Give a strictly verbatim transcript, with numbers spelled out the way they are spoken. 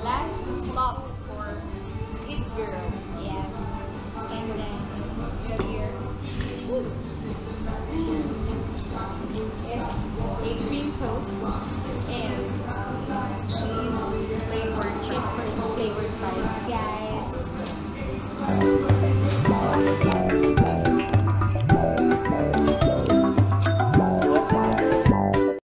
last stop for It Girls. Yes. And then We have here. Woo. it's a cream toast and cheese